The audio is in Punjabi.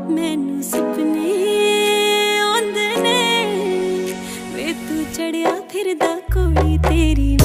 मैनू सुपने आउंदे ने वे तू चढ़िया फिरदा कोई तेरी